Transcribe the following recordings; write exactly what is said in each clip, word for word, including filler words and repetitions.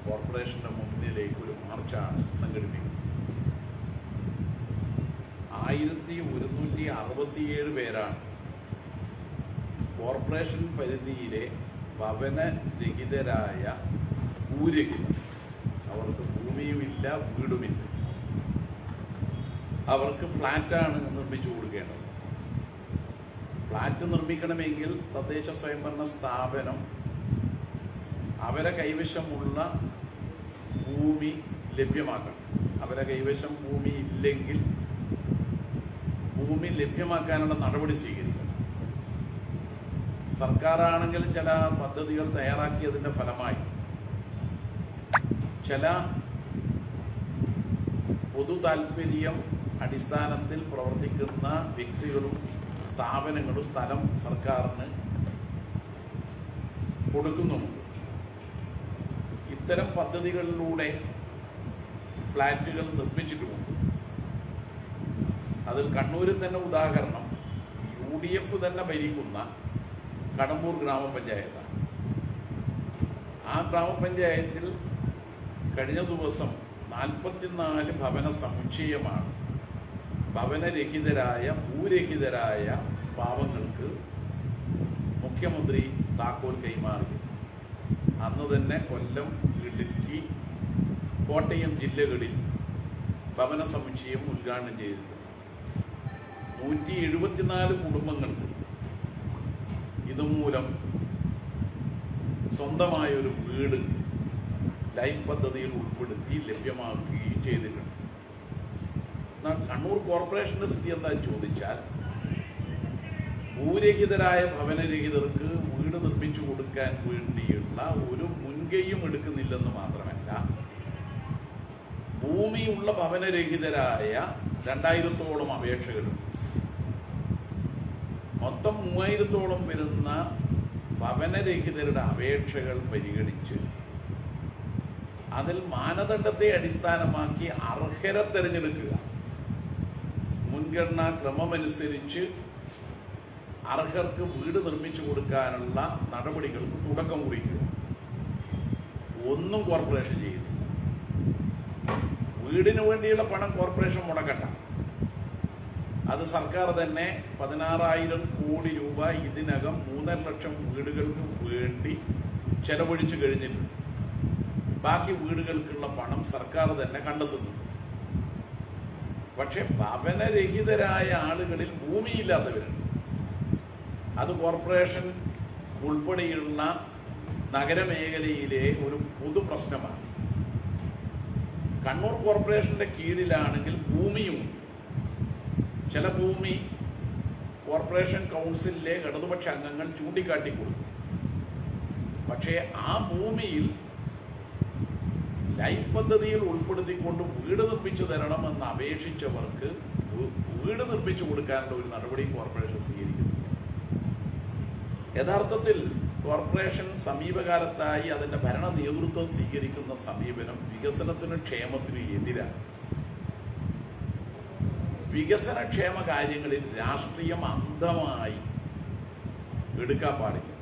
കോർപ്പറേഷൻ്റെ മുന്നിലേക്ക് ഒരു മാർച്ചാണ് സംഘടിപ്പിക്കുന്നത്. ആയിരത്തി ഒരുന്നൂറ്റി അറുപത്തിയേഴ് പേരാണ് കോർപ്പറേഷൻ പരിധിയിലെ ഭവനരഹിതരായ ഭൂരഹിതർ. അവർക്ക് ഭൂമിയുമില്ല, വീടുമില്ല. അവർക്ക് ഫ്ലാറ്റാണ് നിർമ്മിച്ചു കൊടുക്കേണ്ടത്. ഫ്ലാറ്റ് നിർമ്മിക്കണമെങ്കിൽ തദ്ദേശ സ്വയംഭരണ സ്ഥാപനം അവരെ കൈവശമുള്ള ഭൂമി ലഭ്യമാക്കണം. അവരെ കൈവശം ഭൂമി ഇല്ലെങ്കിൽ ഭൂമി ലഭ്യമാക്കാനുള്ള നടപടി സ്വീകരിക്കണം. സർക്കാരാണെങ്കിൽ ചില പദ്ധതികൾ തയ്യാറാക്കിയതിൻ്റെ ഫലമായി ചില പൊതു താല്പര്യം അടിസ്ഥാനത്തിൽ പ്രവർത്തിക്കുന്ന വ്യക്തികളും സ്ഥാപനങ്ങളും സ്ഥലം സർക്കാരിന് കൊടുക്കുന്നുമുണ്ട്. ഇത്തരം പദ്ധതികളിലൂടെ ഫ്ലാറ്റുകൾ നിർമ്മിച്ചിട്ടുമുണ്ട്. അതിൽ കണ്ണൂരിൽ തന്നെ ഉദാഹരണം യു ഡി എഫ് തന്നെ ഭരിക്കുന്ന കടമ്പൂർ ഗ്രാമപഞ്ചായത്താണ്. ആ ഗ്രാമപഞ്ചായത്തിൽ കഴിഞ്ഞ ദിവസം നാൽപ്പത്തിനാല് ഭവന സമുച്ചയമാണ് ഭവനരഹിതരായ ഭൂരഹിതരായ പാവങ്ങൾക്ക് മുഖ്യമന്ത്രി താക്കോൽ കൈമാറി. അന്ന് തന്നെ കൊല്ലം, ഇടുക്കി, കോട്ടയം ജില്ലകളിൽ ഭവന സമുച്ചയം ഉദ്ഘാടനം ചെയ്തിട്ടുണ്ട്. നൂറ്റി എഴുപത്തിനാല് കുടുംബങ്ങൾക്ക് ഇതുമൂലം സ്വന്തമായൊരു വീട് ലൈഫ് പദ്ധതിയിൽ ഉൾപ്പെടുത്തി ലഭ്യമാക്കുകയും ചെയ്തിട്ടുണ്ട്. എന്നാൽ കണ്ണൂർ കോർപ്പറേഷന്റെ സ്ഥിതി എന്താ ചോദിച്ചാൽ, ഭൂരഹിതരായ ഭവനരഹിതർക്ക് വീട് നിർമ്മിച്ചു കൊടുക്കാൻ വേണ്ടിയുള്ള ഒരു മുൻകൈയും എടുക്കുന്നില്ലെന്ന് മാത്രമല്ല, ഭൂമിയുള്ള ഭവനരഹിതരായ രണ്ടായിരത്തോളം അപേക്ഷകളുണ്ട്. മൊത്തം മൂവായിരത്തോളം വരുന്ന ഭവനരഹിതരുടെ അപേക്ഷകൾ പരിഗണിച്ച് അതിൽ മാനദണ്ഡത്തെ അടിസ്ഥാനമാക്കി അർഹരെ തിരഞ്ഞെടുക്കുക, മുൻഗണനാ ക്രമമനുസരിച്ച് അർഹർക്ക് വീട് നിർമ്മിച്ചു കൊടുക്കാനുള്ള നടപടികൾക്ക് തുടക്കം കുറിക്കുക. ഒന്നും കോർപ്പറേഷൻ ചെയ്യുന്നില്ല. വീടിന് വേണ്ടിയുള്ള പണം കോർപ്പറേഷൻ മുടക്കണ്ട. അത് സർക്കാർ തന്നെ പതിനാറായിരം കോടി രൂപ ഇതിനകം മൂന്നര ലക്ഷം വീടുകൾക്ക് വേണ്ടി ചെലവഴിച്ചു കഴിഞ്ഞിട്ടുണ്ട്. ബാക്കി വീടുകൾക്കുള്ള പണം സർക്കാർ തന്നെ കണ്ടെത്തുന്നു. പക്ഷെ ഭവനരഹിതരായ ആളുകളിൽ ഭൂമിയില്ലാത്തവരുണ്ട്. അത് കോർപ്പറേഷൻ ഉൾപ്പെടെയുള്ള നഗരമേഖലയിലെ ഒരു പൊതു പ്രശ്നമാണ്. കണ്ണൂർ കോർപ്പറേഷന്റെ കീഴിലാണെങ്കിൽ ഭൂമിയുമുണ്ട്. ചില ഭൂമി കോർപ്പറേഷൻ കൗൺസിലിലെ ഇടതുപക്ഷ അംഗങ്ങൾ ചൂണ്ടിക്കാട്ടി കൊടുക്കും. പക്ഷേ ആ ഭൂമിയിൽ ലൈഫ് പദ്ധതിയിൽ ഉൾപ്പെടുത്തിക്കൊണ്ട് വീട് നിർമ്മിച്ചു തരണമെന്ന് അപേക്ഷിച്ചവർക്ക് വീട് നിർമ്മിച്ചു കൊടുക്കാനുള്ള ഒരു നടപടി കോർപ്പറേഷൻ സ്വീകരിക്കുന്നില്ല. യഥാർത്ഥത്തിൽ കോർപ്പറേഷൻ സമീപകാലത്തായി അതിൻ്റെ ഭരണ നേതൃത്വം സ്വീകരിക്കുന്ന സമീപനം വികസനത്തിനും ക്ഷേമത്തിനും എതിരാണ്. വികസനക്ഷേമ കാര്യങ്ങളിൽ രാഷ്ട്രീയം അന്ധമായി എടുക്കാൻ പാടില്ല.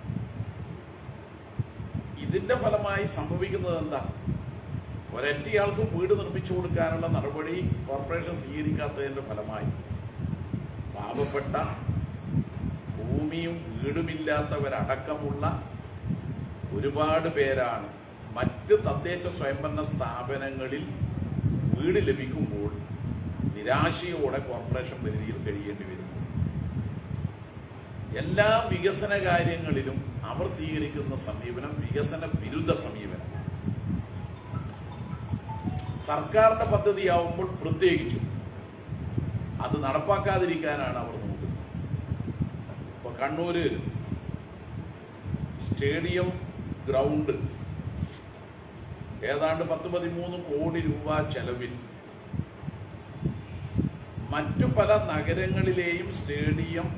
ഇതിന്റെ ഫലമായി സംഭവിക്കുന്നത് എന്താ? ഒരൊറ്റയാൾക്കും വീട് നിർമ്മിച്ചു കൊടുക്കാനുള്ള നടപടി കോർപ്പറേഷൻ സ്വീകരിക്കാത്തതിന്റെ ഫലമായി പാവപ്പെട്ട ഭൂമിയും വീടുമില്ലാത്തവരടക്കമുള്ള ഒരുപാട് പേരാണ് മറ്റ് തദ്ദേശ സ്വയംഭരണ സ്ഥാപനങ്ങളിൽ വീട് ലഭിക്കുമ്പോൾ നിരാശയോടെ കോർപ്പറേഷൻ പരിധിയിൽ കഴിയേണ്ടി വരുന്നു. എല്ലാ വികസന കാര്യങ്ങളിലും അവർ സ്വീകരിക്കുന്ന സമീപനം വികസന വിരുദ്ധ സമീപനം. സർക്കാരിന്റെ പദ്ധതിയാവുമ്പോൾ പ്രത്യേകിച്ചും അത് നടപ്പാക്കാതിരിക്കാനാണ് അവർ നോക്കുന്നത്. ഇപ്പൊ കണ്ണൂര് സ്റ്റേഡിയം ഗ്രൗണ്ട് ഏതാണ്ട് പത്ത് പതിമൂന്ന് കോടി രൂപ ചെലവിൽ മറ്റു പല നഗരങ്ങളിലെയും സ്റ്റേഡിയം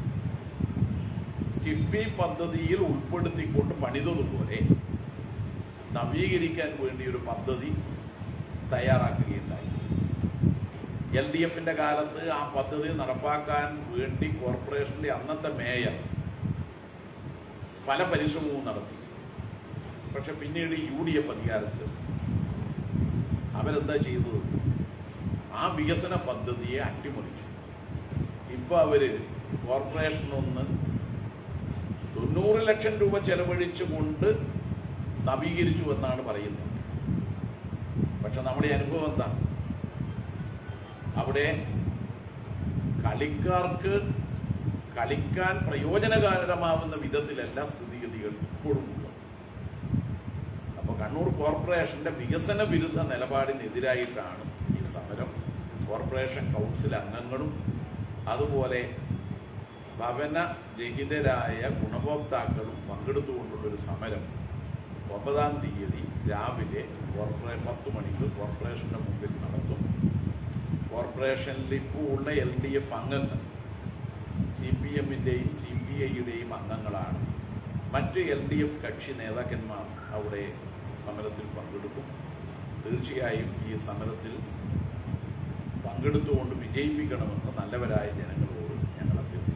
കിഫ്ബി പദ്ധതിയിൽ ഉൾപ്പെടുത്തിക്കൊണ്ട് പണിതതുപോലെ നവീകരിക്കാൻ വേണ്ടി ഒരു പദ്ധതി തയ്യാറാക്കുകയുണ്ടായി. എൽ ഡി എഫിന്റെ കാലത്ത് ആ പദ്ധതി നടപ്പാക്കാൻ വേണ്ടി കോർപ്പറേഷന്റെ അന്നത്തെ മേയർ പല പരിശ്രമവും നടത്തി. പക്ഷെ പിന്നീട് യു ഡി എഫ് അധികാരത്തിൽ അവരെന്താ ചെയ്തത്? ആ വികസന പദ്ധതിയെ അട്ടിമറിച്ചു. ഇപ്പൊ അവര് കോർപ്പറേഷനൊന്ന് തൊണ്ണൂറ് ലക്ഷം രൂപ ചെലവഴിച്ചുകൊണ്ട് നവീകരിച്ചു എന്നാണ് പറയുന്നത്. പക്ഷെ നമ്മുടെ അനുഭവം എന്താ? അവിടെ കളിക്കാർക്ക് കളിക്കാൻ പ്രയോജനകരമാവുന്ന വിധത്തിലല്ല സ്ഥിതിഗതികൾ ഇപ്പോഴും ഉള്ളത്. അപ്പൊ കണ്ണൂർ കോർപ്പറേഷന്റെ വികസന വിരുദ്ധ നിലപാടിനെതിരായിട്ടാണ് ഈ സമരം. കോർപ്പറേഷൻ കൗൺസിൽ അംഗങ്ങളും അതുപോലെ ഭവന രഹിതരായ ഗുണഭോക്താക്കളും പങ്കെടുത്തുകൊണ്ടുള്ളൊരു സമരം ഒമ്പതാം തീയതി രാവിലെ കോർപ്പറേ പത്ത് മണിക്ക് കോർപ്പറേഷന്റെ മുമ്പിൽ നടത്തും. കോർപ്പറേഷനിൽ ഇപ്പോൾ ഉള്ള എൽ ഡി എഫ് അംഗങ്ങൾ സി പി എമ്മിൻ്റെയും സി പി ഐയുടെയും അംഗങ്ങളാണ്. മറ്റ് എൽ ഡി എഫ് കക്ഷി നേതാക്കന്മാർ അവിടെ സമരത്തിൽ പങ്കെടുക്കും. തീർച്ചയായും ഈ സമരത്തിൽ പങ്കെടുത്തുകൊണ്ട് വിജയിപ്പിക്കണമെന്ന് നല്ലവരായ ജനങ്ങളോട് ഞങ്ങൾ അഭ്യർത്ഥിക്കുന്നു.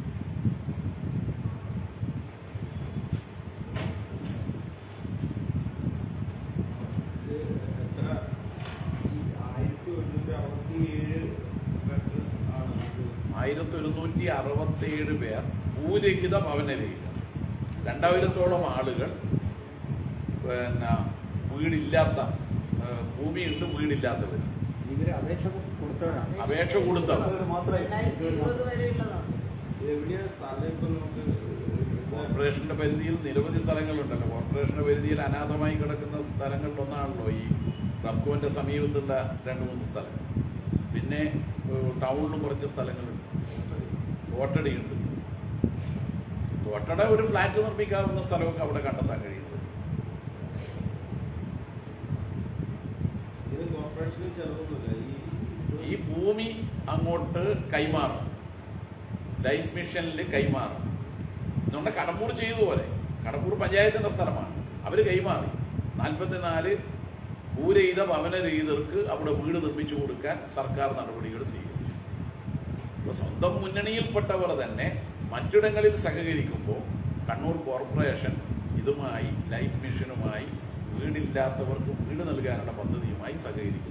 ആയിരത്തി ഒരുന്നൂറ്റി അറുപത്തിയേഴ് പേർ ഭൂരഹിത ഭവനരഹിത, രണ്ടായിരത്തോളം ആളുകൾ പിന്നെ വീടില്ലാത്ത, ഭൂമിയുണ്ട് വീടില്ലാത്തവർ, അപേക്ഷ കൊടുത്തവർ. കോർപ്പറേഷന്റെ പരിധിയിൽ നിരവധി സ്ഥലങ്ങളുണ്ടല്ലോ. കോർപ്പറേഷന്റെ പരിധിയിൽ അനാഥമായി കിടക്കുന്ന സ്ഥലങ്ങളിൽ ഒന്നാണല്ലോ ഈ റബ്കോന്റെ സമീപത്തുള്ള രണ്ട് മൂന്ന് സ്ഥലങ്ങൾ. പിന്നെ ടൗണിലും കുറച്ച് സ്ഥലങ്ങളുണ്ട്. തോട്ടടയുണ്ട്. തോട്ടട ഒരു ഫ്ലാറ്റ് നിർമ്മിക്കാവുന്ന സ്ഥലമൊക്കെ അവിടെ കണ്ടെത്താൻ കഴിയുന്നത്. ഈ ഭൂമി അങ്ങോട്ട് കൈമാറും, ലൈഫ് മിഷനിൽ കൈമാറും. നമ്മുടെ കടമ്പൂർ ചെയ്തതുപോലെ, കടമ്പൂർ പഞ്ചായത്തിന്റെ സ്ഥലമാണ്, അവര് കൈമാറി. നാൽപ്പത്തിനാല് ഭൂരഹിത ഭവനരഹിതർക്ക് അവിടെ വീട് നിർമ്മിച്ചു കൊടുക്കാൻ സർക്കാർ നടപടികൾ സ്വീകരിച്ചു. ഇപ്പൊ സ്വന്തം മുന്നണിയിൽപ്പെട്ടവർ തന്നെ മറ്റിടങ്ങളിൽ സഹകരിക്കുമ്പോൾ കണ്ണൂർ കോർപ്പറേഷൻ ഇതുമായി ലൈഫ് മിഷനുമായി വീടില്ലാത്തവർക്ക് വീട് നൽകാനുള്ള പദ്ധതിയുമായി സഹകരിക്കുന്നു.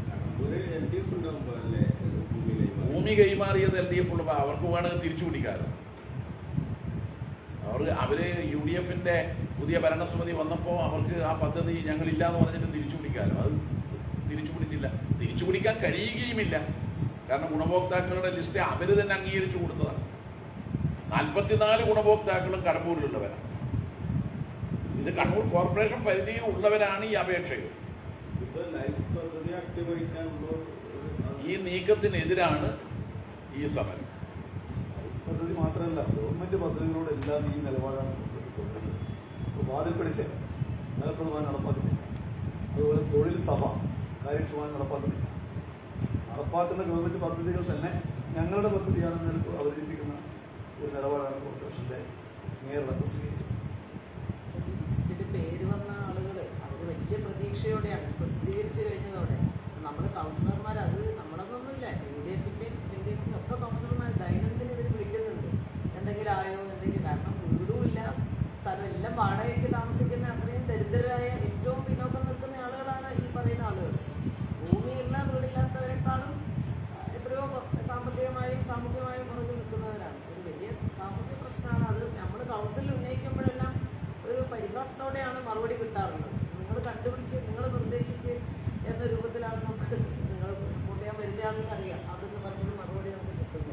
ഭൂമി കൈമാറിയത് എൽ ഡി എഫ് ഉള്ളപ്പോൾ അവർക്ക് വേണമെങ്കിൽ തിരിച്ചു പിടിക്കാറ്. അവർ അവര് യു ഡി എഫിന്റെ പുതിയ ഭരണസമിതി വന്നപ്പോൾ അവർക്ക് ആ പദ്ധതി ഞങ്ങളില്ല എന്ന് പറഞ്ഞിട്ട് തിരിച്ചു പിടിക്കാലോ. അത് തിരിച്ചു പിടിച്ചില്ല, തിരിച്ചു പിടിക്കാൻ കഴിയുകയുമില്ല. കാരണം ഗുണഭോക്താക്കളുടെ ലിസ്റ്റ് അവര് തന്നെ അംഗീകരിച്ചു കൊടുത്തതാണ്. നാൽപ്പത്തിനാല് ഗുണഭോക്താക്കളും കടമ്പൂരിലുള്ളവരാണ്. ഇത് കണ്ണൂർ കോർപ്പറേഷൻ പരിധിയിൽ ഉള്ളവരാണ് ഈ അപേക്ഷകൾ. ഈ നീക്കത്തിനെതിരാണ് ഈ സമരം. പദ്ധതി മാത്രമല്ല, ഗവൺമെന്റ് പദ്ധതികളോടെല്ലാം ഈ നിലപാടാണ്. വാതിൽപ്പടി സേവ ഫലപ്രദമായി നടപ്പാക്കുന്നില്ല. അതുപോലെ തൊഴിൽ സഭ കാര്യക്ഷമമായി നടപ്പാക്കുന്നില്ല. നടപ്പാക്കുന്ന ഗവൺമെന്റ് പദ്ധതികൾ തന്നെ ഞങ്ങളുടെ പദ്ധതിയാണെന്ന് അവതരിപ്പിക്കുന്ന ഒരു നിലപാടാണ് കോർപ്പറേഷന്റെ നേരിടത്ത് സ്വീകരിക്കുന്നത്. പേര് വന്ന ആളുകൾ അവർ വലിയ പ്രതീക്ഷയോടെയാണ് പ്രസിദ്ധീകരിച്ചു കഴിഞ്ഞതോടെ നമ്മൾ കൗൺസിലർമാർ, അത് നമ്മളതൊന്നുമില്ല, യു ഡി എഫിൻ്റെയും എൽ ഡി എഫിൻ്റെ ഒക്കെ കൗൺസിലർമാർ ദൈനംദിനം ഇവർ വിളിക്കുന്നുണ്ട് എന്തെങ്കിലും ആയോ എന്തെങ്കിലും. കാരണം വീടുമില്ല, സ്ഥലം എല്ലാം വാടകയ്ക്ക് താമസിക്കുന്ന അത്രയും ദരിദ്രരായ ഏറ്റവും പിന്നോക്കം നിൽക്കുന്ന ആളുകളാണ് ഈ പറയുന്ന ആളുകൾ. ഭൂമിയുള്ള വീടില്ലാത്തവരെക്കാളും എത്രയോ സാമ്പത്തികമായും സാമൂഹ്യമായും പുറകിൽ നിൽക്കുന്നവരാണ്. ഒരു വലിയ സാമൂഹ്യ പ്രശ്നമാണ് അത്. നമ്മൾ കൗൺസിലിൽ ഉന്നയിക്കുമ്പോഴെല്ലാം ഒരു പരിഹാസത്തോടെയാണ് മറുപടി കിട്ടാറുള്ളത്. നിങ്ങൾ കണ്ടുപിടിക്കുക, നിങ്ങൾ നിർദ്ദേശിക്കുക എന്ന രൂപത്തിലാണ് നമുക്ക് നിങ്ങൾ റിപ്പോർട്ട് ചെയ്യാൻ വരുന്നയാണെന്ന് അറിയാം. അതെന്ന് പറഞ്ഞൊരു മറുപടി നമുക്ക് കിട്ടുന്നു.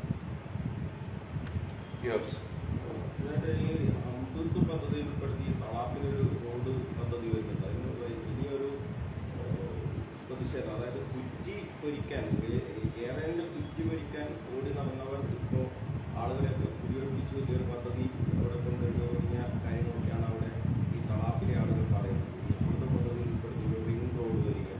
അംഗത്വ പദ്ധതിയിൽ ഉൾപ്പെടുത്തി തളാപ്പിനൊരു റോഡ് പദ്ധതി വരുന്നുണ്ട്. അതിന് ഇനിയൊരു പ്രതിഷേധം, അതായത് കുറ്റി പൊരിക്കാൻ, ഏറെ കുറ്റി പൊരിക്കാൻ ഓടി നടന്നവർ ഇപ്പോൾ ആളുകളെയൊക്കെ കുടിയൊഴിപ്പിച്ച് വലിയൊരു പദ്ധതി അവിടെ കൊണ്ടുവരുന്ന തുടങ്ങിയ കാര്യങ്ങളൊക്കെയാണ് അവിടെ ഈ തളാപ്പിലെ ആളുകൾ പറയുന്നത്. ഈ അംഗത്വ പദ്ധതിയിൽ ഉൾപ്പെടുത്തി ഒരു റിംഗ് റോഡ് വരികയാണ്.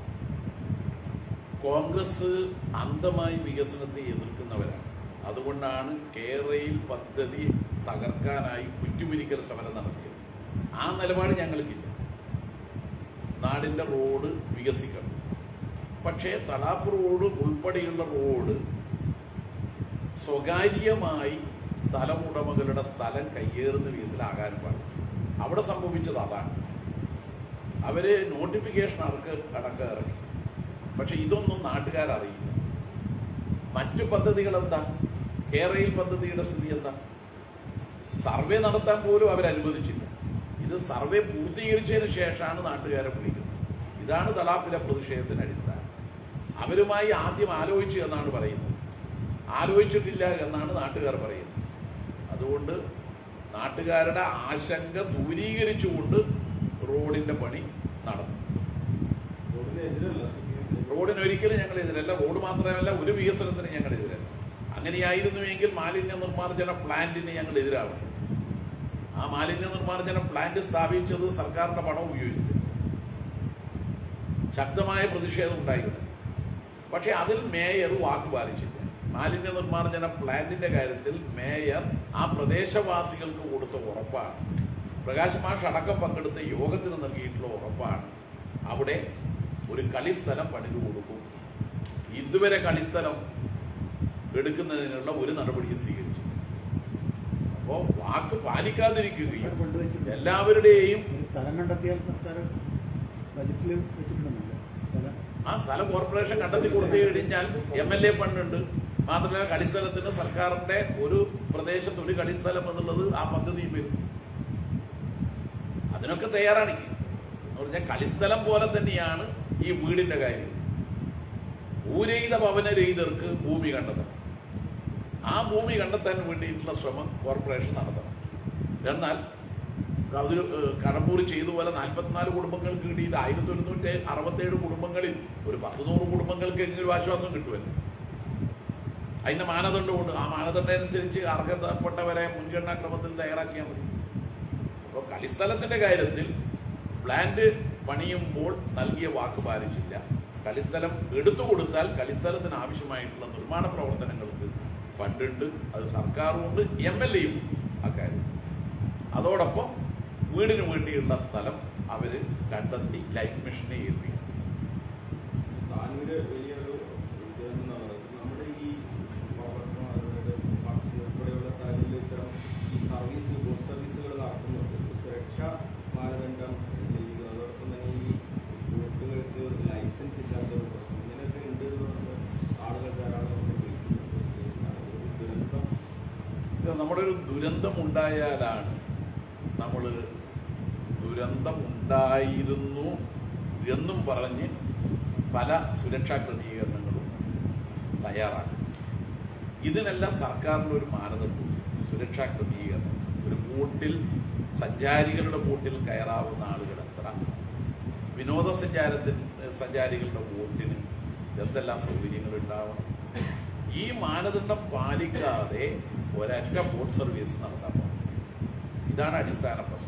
കോൺഗ്രസ് അന്ധമായി വികസനത്തെ എതിർക്കുന്നവരാണ്. അതുകൊണ്ടാണ് കേരയിൽ പദ്ധതി തകർക്കാനായി കുറ്റിമുരിക്കൽ സമരം നടത്തിയത്. ആ നിലപാട് ഞങ്ങൾക്കില്ല. നാടിൻ്റെ റോഡ് വികസിക്കണം. പക്ഷേ തളാപ്പ് റോഡ് ഉൾപ്പെടെയുള്ള റോഡ് സ്വകാര്യമായി സ്ഥലമുടമകളുടെ സ്ഥലം കയ്യേറുന്ന വിധത്തിലാകാൻ പാടില്ല. അവിടെ സംഭവിച്ചത് അതാണ്. അവര് നോട്ടിഫിക്കേഷൻ അവർക്ക് അടക്കം ഇറങ്ങി. പക്ഷെ ഇതൊന്നും നാട്ടുകാരറിയില്ല. മറ്റു പദ്ധതികൾ എന്താ? കേരയിൽ പദ്ധതിയുടെ സ്ഥിതി എന്താ? സർവേ നടത്താൻ പോലും അവരനുവദിച്ചില്ല. ഇത് സർവേ പൂർത്തീകരിച്ചതിന് ശേഷമാണ് നാട്ടുകാരെ വിളിക്കുന്നത്. ഇതാണ് തലാപ്പിലെ പ്രതിഷേധത്തിന് അടിസ്ഥാനം. അവരുമായി ആദ്യം ആലോചിച്ചു എന്നാണ് പറയുന്നത്, ആലോചിച്ചിട്ടില്ല എന്നാണ് നാട്ടുകാർ പറയുന്നത്. അതുകൊണ്ട് നാട്ടുകാരുടെ ആശങ്ക ദൂരീകരിച്ചുകൊണ്ട് റോഡിന്റെ പണി നടന്നു. റോഡിന് ഒരിക്കലും ഞങ്ങൾ എതിരല്ല. റോഡ് മാത്രമല്ല, ഒരു വികസനത്തിന് ഞങ്ങൾ എതിരല്ല. അങ്ങനെയായിരുന്നുവെങ്കിൽ മാലിന്യ നിർമ്മാർജ്ജന പ്ലാന്റിന് ഞങ്ങൾ എതിരാണ്. ആ മാലിന്യ നിർമ്മാർജ്ജന പ്ലാന്റ് സ്ഥാപിച്ചത് സർക്കാരിന്റെ പണം ഉപയോഗിച്ചിട്ട് ശക്തമായ പ്രതിഷേധം ഉണ്ടായിരുന്നു. പക്ഷെ അതിൽ മേയർ വാക്ക് പാലിച്ചില്ല. മാലിന്യ നിർമ്മാർജ്ജന പ്ലാന്റിന്റെ കാര്യത്തിൽ മേയർ ആ പ്രദേശവാസികൾക്ക് കൊടുത്ത ഉറപ്പാണ്, പ്രകാശ് മാഷ് അടക്കം പങ്കെടുത്ത യോഗത്തിന് നൽകിയിട്ടുള്ള ഉറപ്പാണ്, അവിടെ ഒരു കളിസ്ഥലം പണിതു കൊടുക്കും. ഇതുവരെ കളിസ്ഥലം എടുക്കുന്നതിനുള്ള ഒരു നടപടിയും സ്വീകരിച്ചു. അപ്പോൾ വാക്ക് പാലിക്കാതിരിക്കുകയും എല്ലാവരുടെയും സ്ഥലം കണ്ടെത്തിയാൽ സർക്കാർ ബജറ്റിൽ വെച്ചിട്ടുണ്ടല്ലോ. ആ സ്ഥലം കോർപ്പറേഷൻ കണ്ടെത്തി കൊടുത്തു കഴിഞ്ഞാൽ എം എൽ എ ഫണ്ടുണ്ട്. മാത്രമല്ല കളിസ്ഥലത്തിന് സർക്കാരിന്റെ ഒരു പ്രദേശത്ത് ഒരു കളിസ്ഥലം എന്നുള്ളത് ആ പദ്ധതിയിൽ വരും. അതിനൊക്കെ തയ്യാറാണ്. എന്ന് പറഞ്ഞാൽ കളിസ്ഥലം പോലെ തന്നെയാണ് ഈ വീടിന്റെ കാര്യം. ഭൂരഹിത ഭവനരഹിതർക്ക് ഭൂമി കണ്ടെത്തണം. ആ ഭൂമി കണ്ടെത്താൻ വേണ്ടിയിട്ടുള്ള ശ്രമം കോർപ്പറേഷൻ നടത്തണം. എന്നാൽ അതൊരു കടമ്പൂർ ചെയ്തുപോലെ നാൽപ്പത്തിനാല് കുടുംബങ്ങൾക്ക് കിട്ടിയിട്ട് ആയിരത്തി ഒരുന്നൂറ്റി അറുപത്തേഴ് കുടുംബങ്ങളിൽ ഒരു പത്ത് നൂറ് കുടുംബങ്ങൾക്ക് എങ്കിലും ആശ്വാസം കിട്ടുമല്ലോ. അതിന്റെ മാനദണ്ഡമുണ്ട്. ആ മാനദണ്ഡം അനുസരിച്ച് അർഹതപ്പെട്ടവരെ മുൻഗണനാക്രമത്തിൽ തയ്യാറാക്കിയാൽ മതി. അപ്പോൾ കളിസ്ഥലത്തിന്റെ കാര്യത്തിൽ പ്ലാന്റ് പണിയുമ്പോൾ നൽകിയ വാക്ക് പാലിച്ചില്ല. കളിസ്ഥലം എടുത്തു കൊടുത്താൽ കളിസ്ഥലത്തിന് ആവശ്യമായിട്ടുള്ള നിർമ്മാണ പ്രവർത്തനങ്ങൾക്ക് ഫണ്ടുണ്ട്. അത് സർക്കാരുമുണ്ട്, എം എൽ എയും അക്കാര്യം. അതോടൊപ്പം വീടിന് വേണ്ടിയുള്ള സ്ഥലം അവര് കണ്ടെത്തി ലൈഫ് മിഷനെ ഏൽപ്പിക്കും. താനൂര് വലിയൊരു നമ്മുടെ ഈ ഉൾപ്പെടെയുള്ള സ്ഥലങ്ങളിൽ ഇത്തരം ഈ സർവീസ് ബോട്ട് സർവീസുകൾ നടത്തുന്നുണ്ട്. സുരക്ഷാ മാനദണ്ഡം അതോടൊപ്പം തന്നെ ഈ ബോട്ടുകൾക്ക് ലൈസൻസ് ഇല്ലാത്ത ഒരു പ്രശ്നം ഇങ്ങനെയൊക്കെ ഉണ്ട് എന്നുള്ളത് ആളുകൾ ധാരാളം ദുരന്തം. നമ്മുടെ ഒരു ദുരന്തം ഉണ്ടായാലാണ് നമ്മൾ ദുരന്തം ഉണ്ടായിരുന്നു എന്നും പറഞ്ഞ് പല സുരക്ഷാ ക്രമീകരണങ്ങളും തയ്യാറാക്കും. ഇതിനെല്ലാം സർക്കാരിൻ്റെ ഒരു മാനദണ്ഡം സുരക്ഷാ ക്രമീകരണം. ഒരു ബോട്ടിൽ സഞ്ചാരികളുടെ ബോട്ടിൽ കയറാവുന്ന ആളുകൾ എത്ര, വിനോദസഞ്ചാരത്തിന് സഞ്ചാരികളുടെ ബോട്ടിന് എന്തെല്ലാം സൗകര്യങ്ങൾ ഉണ്ടാവണം. ഈ മാനദണ്ഡം പാലിക്കാതെ ഒരൊറ്റ ബോട്ട് സർവീസ് നടത്താൻ പാടില്ല. ഇതാണ് അടിസ്ഥാന പ്രശ്നം.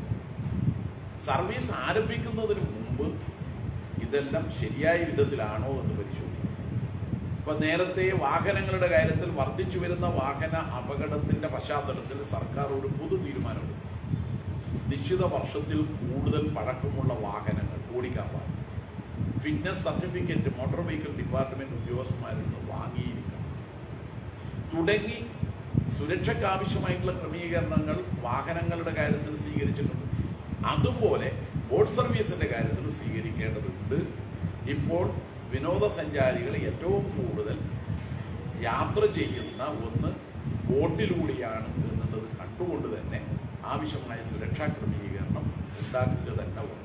സർവീസ് ആരംഭിക്കുന്നതിന് മുമ്പ് ഇതെല്ലാം ശരിയായ വിധത്തിലാണോ എന്ന് പരിശോധിക്കും. ഇപ്പൊ നേരത്തെ വാഹനങ്ങളുടെ കാര്യത്തിൽ വർദ്ധിച്ചു വരുന്ന വാഹന അപകടത്തിന്റെ പശ്ചാത്തലത്തിൽ സർക്കാർ ഒരു പൊതു തീരുമാനമെടുത്തു. നിശ്ചിത വർഷത്തിൽ കൂടുതൽ പഴക്കമുള്ള വാഹനങ്ങൾ ഓടിക്കാൻ പാടില്ല. Fitness certificate motor vehicle department ഉദ്യോഗസ്ഥന്മാരിൽ നിന്ന് വാങ്ങിയിരിക്കണം തുടങ്ങി സുരക്ഷയ്ക്ക് ആവശ്യമായിട്ടുള്ള ക്രമീകരണങ്ങൾ വാഹനങ്ങളുടെ കാര്യത്തിൽ സ്വീകരിച്ചിട്ടുണ്ട്. അതുപോലെ ബോട്ട് സർവീസിന്റെ കാര്യത്തിൽ സ്വീകരിക്കേണ്ടതുണ്ട്. ഇപ്പോൾ വിനോദസഞ്ചാരികൾ ഏറ്റവും കൂടുതൽ യാത്ര ചെയ്യുന്ന ഒന്ന് ബോട്ടിലൂടെയാണ് എന്നുള്ളത് കണ്ടുകൊണ്ട് തന്നെ ആവശ്യമായ സുരക്ഷാ ക്രമീകരണം ഉണ്ടാക്കുക തന്നെ വേണം.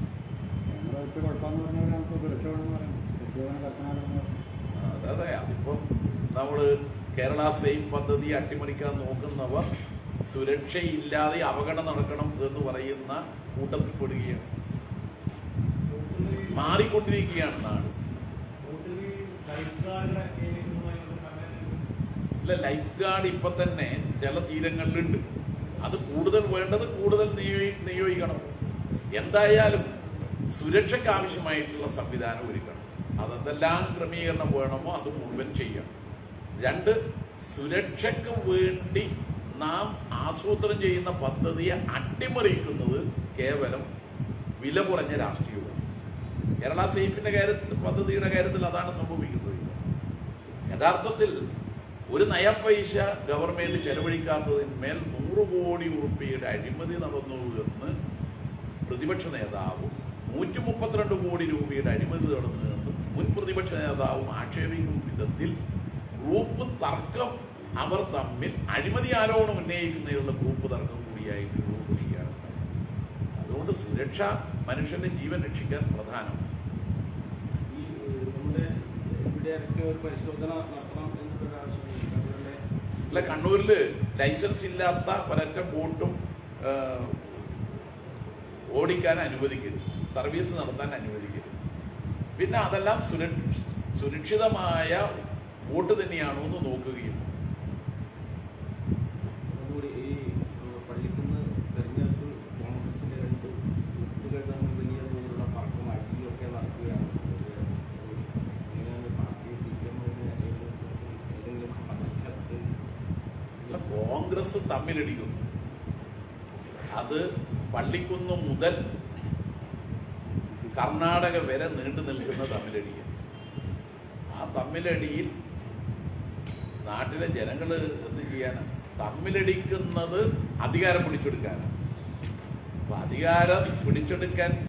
അതെ, അതിപ്പം നമ്മള് കേരള സേഫ് പദ്ധതി അട്ടിമറിക്കാൻ നോക്കുന്നവർ സുരക്ഷയില്ലാതെ അപകടം നടക്കണം എന്ന് പറയുന്ന കൂട്ടത്തിൽപ്പെടുകയാണ്. മാറിക്കൊണ്ടിരിക്കുകയാണ് നാട്. ഇല്ല, ലൈഫ് ഗാർഡ് ഇപ്പൊ തന്നെ ചില തീരങ്ങളിലുണ്ട്. അത് കൂടുതൽ വേണ്ടത് കൂടുതൽ നിയോഗിക്കണം. എന്തായാലും സുരക്ഷയ്ക്ക് ആവശ്യമായിട്ടുള്ള സംവിധാനം ഒരുക്കണം. അതെന്തെല്ലാം ക്രമീകരണം വേണമോ അത് മുഴുവൻ ചെയ്യണം. രണ്ട്, സുരക്ഷയ്ക്ക് വേണ്ടി നാം ആസൂത്രണം ചെയ്യുന്ന പദ്ധതിയെ അട്ടിമറിക്കുന്നത് കേവലം വില കുറഞ്ഞ രാഷ്ട്രീയമാണ്. കേരള സേഫിന്റെ കാര്യത്തിൽ പദ്ധതിയുടെ കാര്യത്തിൽ അതാണ് സംഭവിക്കുന്നത്. യഥാർത്ഥത്തിൽ ഒരു നയപൈസ ഗവൺമെന്റ് ചെലവഴിക്കാത്തതിന്മേൽ നൂറ് കോടി ഉറുപ്പിയുടെ അഴിമതി നടന്നു എന്ന് പ്രതിപക്ഷ നേതാവും നൂറ്റി മുപ്പത്തിരണ്ട് കോടി രൂപയുടെ അഴിമതി നടന്നു മുൻ പ്രതിപക്ഷ നേതാവും ആക്ഷേപിക്കും വിധത്തിൽ ഗ്രൂപ്പ് തർക്കം അവർ തമ്മിൽ അഴിമതി ആരോപണം ഉന്നയിക്കുന്നതിനുള്ള ഗ്രൂപ്പ് തർക്കം കൂടിയായിട്ട് രൂപീകരിക്കുകയാണ്. അതുകൊണ്ട് സുരക്ഷ മനുഷ്യന്റെ ജീവൻ രക്ഷിക്കാൻ പ്രധാനം. ഈ നമ്മുടെ ഇവിടെ ഇറക്കിയ ഒരു പരിശോധന നടത്തണം എന്നൊരു ആവശ്യമുണ്ട്. അല്ല, കണ്ണൂരില് ലൈസൻസ് ഇല്ലാത്ത ഒരൊറ്റ ബോട്ടും ഓടിക്കാൻ അനുവദിക്കരുത്, സർവീസ് നടത്താൻ അനുവദിക്കരുത്. പിന്നെ അതെല്ലാം സുരക്ഷിതമായ ബോട്ട് തന്നെയാണോ എന്ന് നോക്കുകയും. അതുകൂടി ഈ പള്ളിക്കുന്ന് തെരഞ്ഞെടുപ്പ് കോൺഗ്രസിന്റെ രണ്ട് ഗ്രൂപ്പുകൾ തമ്മിൽ വലിയ തോതിലുള്ള തർക്കം അഴിയൊക്കെ നടക്കുകയാണ്. കോൺഗ്രസ് തമ്മിലടിക്കുന്നു. അത് പള്ളിക്കുന്ന് മുതൽ കർണാടക വരെ നീണ്ടു നിൽക്കുന്ന തമ്മിലടിയാണ്. ആ തമ്മിലടിയിൽ നാട്ടിലെ ജനങ്ങൾ എന്ത് ചെയ്യാനാണ്? തമ്മിലടിക്കുന്നത് അധികാരം പിടിച്ചെടുക്കാനാണ്. അപ്പൊ അധികാരം പിടിച്ചെടുക്കാൻ